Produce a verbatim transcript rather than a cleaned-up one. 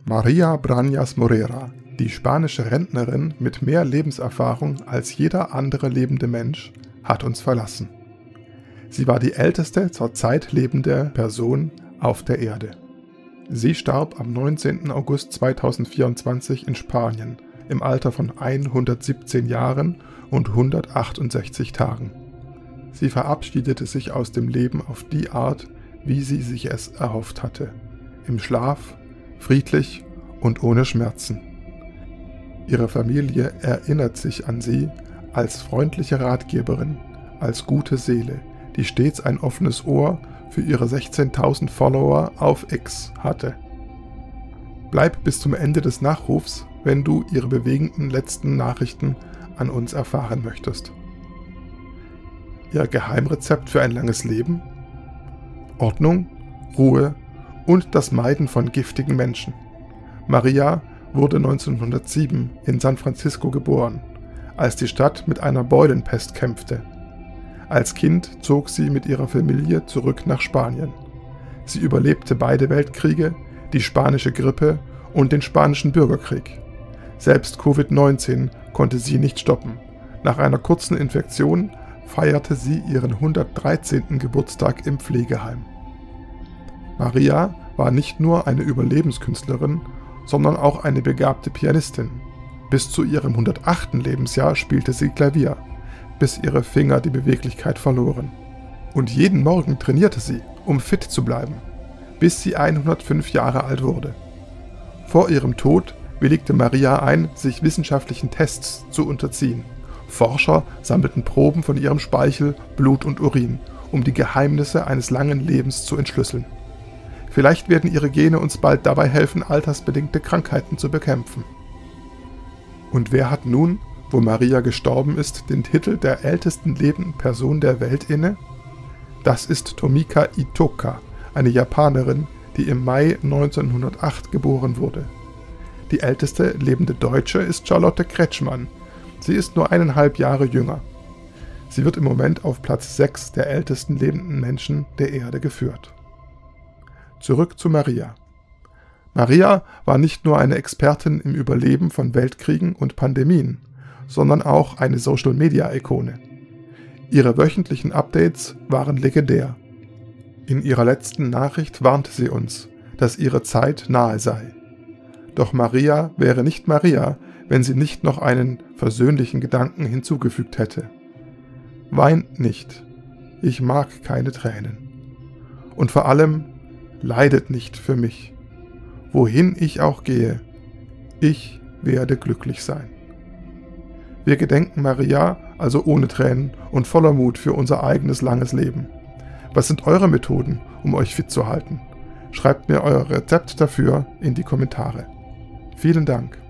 María Brañas Morera, die spanische Rentnerin mit mehr Lebenserfahrung als jeder andere lebende Mensch, hat uns verlassen. Sie war die älteste zurzeit lebende Person auf der Erde. Sie starb am neunzehnten August zweitausendvierundzwanzig in Spanien im Alter von hundertsiebzehn Jahren und hundertachtundsechzig Tagen. Sie verabschiedete sich aus dem Leben auf die Art, wie sie sich es erhofft hatte: im Schlaf, friedlich und ohne Schmerzen. Ihre Familie erinnert sich an sie als freundliche Ratgeberin, als gute Seele, die stets ein offenes Ohr für ihre sechzehntausend Follower auf X hatte. Bleib bis zum Ende des Nachrufs, wenn du ihre bewegenden letzten Nachrichten an uns erfahren möchtest. Ihr Geheimrezept für ein langes Leben? Ordnung, Ruhe und das Meiden von giftigen Menschen. María wurde neunzehnhundertsieben in San Francisco geboren, als die Stadt mit einer Beulenpest kämpfte. Als Kind zog sie mit ihrer Familie zurück nach Spanien. Sie überlebte beide Weltkriege, die spanische Grippe und den spanischen Bürgerkrieg. Selbst Covid neunzehn konnte sie nicht stoppen. Nach einer kurzen Infektion feierte sie ihren hundertdreizehnten Geburtstag im Pflegeheim. María war nicht nur eine Überlebenskünstlerin, sondern auch eine begabte Pianistin. Bis zu ihrem hundertachten Lebensjahr spielte sie Klavier, bis ihre Finger die Beweglichkeit verloren. Und jeden Morgen trainierte sie, um fit zu bleiben, bis sie hundertfünf Jahre alt wurde. Vor ihrem Tod willigte María ein, sich wissenschaftlichen Tests zu unterziehen. Forscher sammelten Proben von ihrem Speichel, Blut und Urin, um die Geheimnisse eines langen Lebens zu entschlüsseln. Vielleicht werden ihre Gene uns bald dabei helfen, altersbedingte Krankheiten zu bekämpfen. Und wer hat nun, wo María gestorben ist, den Titel der ältesten lebenden Person der Welt inne? Das ist Tomika Itoka, eine Japanerin, die im Mai neunzehnhundertacht geboren wurde. Die älteste lebende Deutsche ist Charlotte Kretschmann. Sie ist nur eineinhalb Jahre jünger. Sie wird im Moment auf Platz sechs der ältesten lebenden Menschen der Erde geführt. Zurück zu María. María war nicht nur eine Expertin im Überleben von Weltkriegen und Pandemien, sondern auch eine Social-Media-Ikone. Ihre wöchentlichen Updates waren legendär. In ihrer letzten Nachricht warnte sie uns, dass ihre Zeit nahe sei. Doch María wäre nicht María, wenn sie nicht noch einen versöhnlichen Gedanken hinzugefügt hätte. Weint nicht, ich mag keine Tränen. Und vor allem, leidet nicht für mich. Wohin ich auch gehe, ich werde glücklich sein. Wir gedenken María also ohne Tränen und voller Mut für unser eigenes langes Leben. Was sind eure Methoden, um euch fit zu halten? Schreibt mir euer Rezept dafür in die Kommentare. Vielen Dank.